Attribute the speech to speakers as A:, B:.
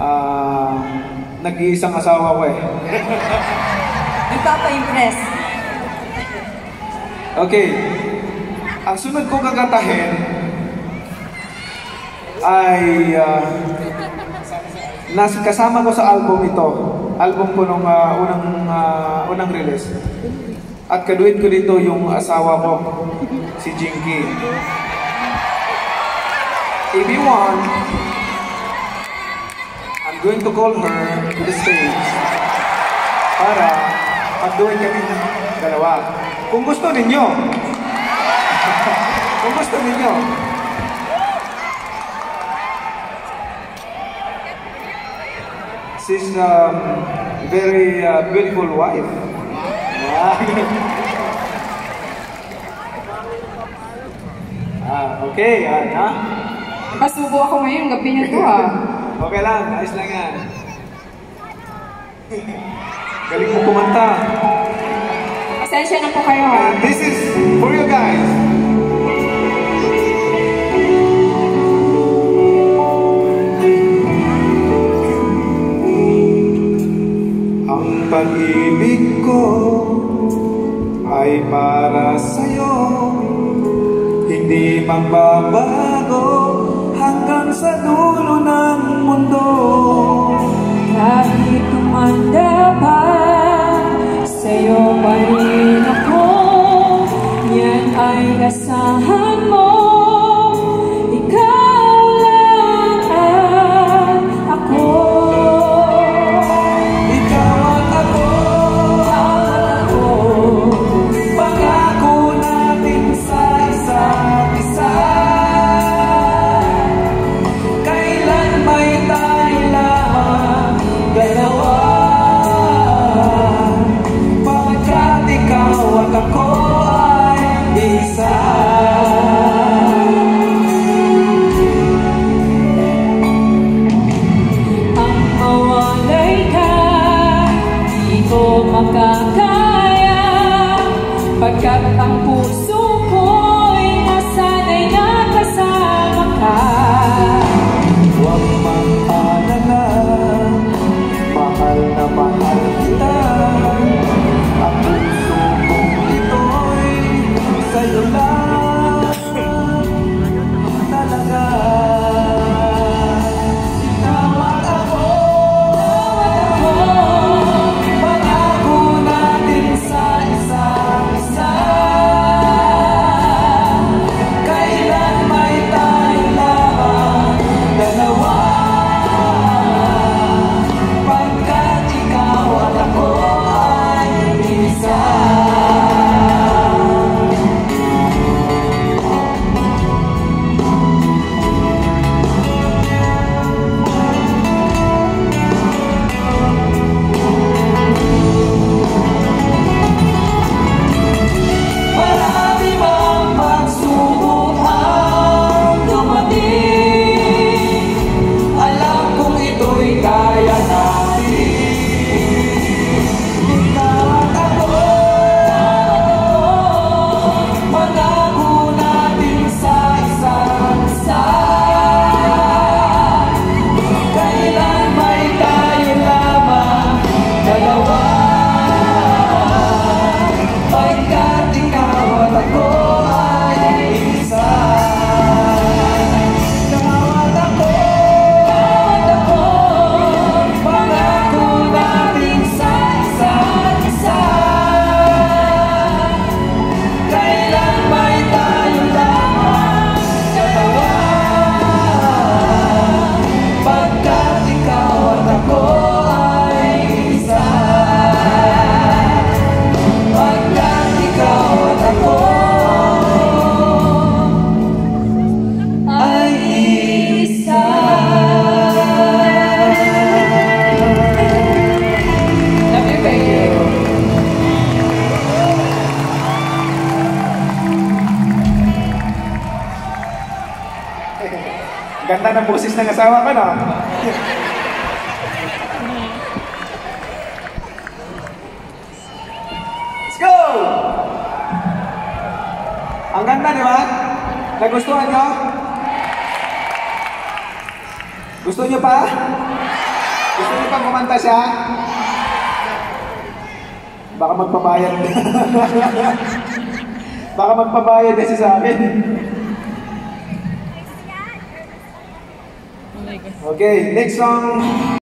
A: Nag-iisang asawa ko eh.
B: Nagpapa-impress.
A: Okay. Ang sunod ko kakatahin ay kasama ko sa album ito. Album ko nung unang release. At kaduit ko dito yung asawa ko, si Jinky. If you want, I'm going to call her to the stage para mag-duet kami ng dalawa. Kung gusto ninyo. Kung gusto ninyo. She's very beautiful wife. Okay,
B: Pasubo ako ngayon, gabi na to
A: Okay lang, ayos lang yan. Galing mo kumanta.
B: Pasensya na po kayo
A: And this is for you guys. Ang pag-ibig ko ay para sa'yo, hindi magbabago hanggang sa dulo ng mundo.
B: Kahit tumanda pa, sa'yo pa rin ako. Yan ay asahan mo. Ikaw lang at ako.
A: Ikaw at ako, pangako natin sa isa't isa. Kailan may tayo lamang dalawa, pagkat ikaw at ako ay isa.
B: Ang mawalay ka, di ko makakaya, pagkat ang puso ko'y nasanay na kasama ka.
A: Huwag mag-alala, mahal na mahal kita. Ang puso kong ito'y sa'yo lang talaga. Ikaw at ako, pangako natin sa isa't isa. Kailan may tayo lamang dalawa, pagkat ikaw at ako ay isa. Marami mang pagsubok ang dumating, alam kong ito'y kaya natin. Ikaw at ako, pangako natin sa isa't isa. Kailan may tayo lamang dalawa, pagkat ikaw at ako ay isa. Ikaw at ako, pangako natin sa isa't isa. Kailan may tayo lamang dalawa, pagkat ikaw at ako ay isa. Pagkat ikaw at ako ay isa.
B: Love you, babe.
A: Ganda ng boses ng asawa ko, no? Let's go! Ang ganda, di ba? Nagustuhan nyo? Gusto nyo pa? Gusto niyo pang kumanta siya? Baka magpabayad. Baka magpabayad kasi sa akin.
B: Oh my God.
A: Okay, next song.